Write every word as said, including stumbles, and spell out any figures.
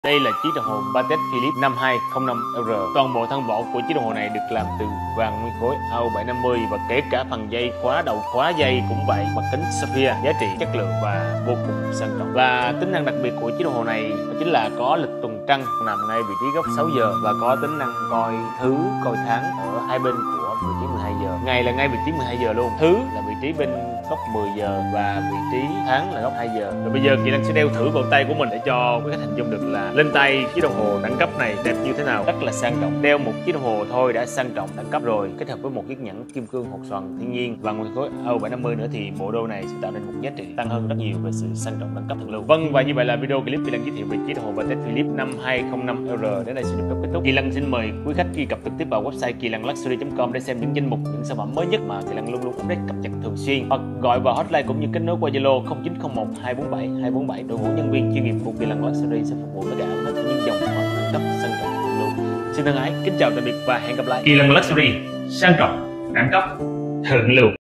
Đây là chiếc đồng hồ Patek Philippe năm hai không năm R. Toàn bộ thân vỏ của chiếc đồng hồ này được làm từ vàng nguyên khối A O bảy năm mươi và kể cả phần dây khóa, đầu khóa dây cũng vậy, bằng kính sapphire, giá trị chất lượng và vô cùng sang trọng. Và tính năng đặc biệt của chiếc đồng hồ này đó chính là có lịch tuần trăng nằm ngay vị trí góc sáu giờ và có tính năng coi thứ, coi tháng ở hai bên của vị trí mười hai giờ. Ngày là ngay vị trí mười hai giờ luôn, thứ là vị trí bên góc mười giờ và vị trí tháng là góc hai giờ. Rồi bây giờ Kỳ Lân sẽ đeo thử vào tay của mình để cho quý khách hình dung được là lên tay chiếc đồng hồ đẳng cấp này đẹp như thế nào. Rất là sang trọng, đeo một chiếc đồng hồ thôi đã sang trọng đẳng cấp rồi, kết hợp với một chiếc nhẫn kim cương hột xoàn thiên nhiên và nguyên khối A O bảy năm mươi nữa thì bộ đôi này sẽ tạo nên một giá trị tăng hơn rất nhiều về sự sang trọng đẳng cấp thượng lưu. Vâng, và như vậy là video clip Kỳ Lân giới thiệu về chiếc đồng hồ Patek Philippe năm hai không năm R đến đây sẽ được kết thúc. Kỳ Lân xin mời quý khách truy cập trực tiếp vào website kỳ lân luxury chấm com để xem những danh mục, những sản phẩm mới nhất mà Kỳ Lân luôn luôn update cập nhật thường xuyên, hoặc gọi vào hotline cũng như kết nối qua Zalo không chín không một hai bốn bảy hai bốn bảy. Đội ngũ nhân viên chuyên nghiệp của Kỳ Lân Luxury sẽ phục vụ tất cả hết những dòng sản phẩm đẳng cấp sang trọng thượng lưu. Xin thân ái kính chào tạm biệt và hẹn gặp lại. Kỳ Lân Luxury, sang trọng, đẳng cấp, thượng lưu.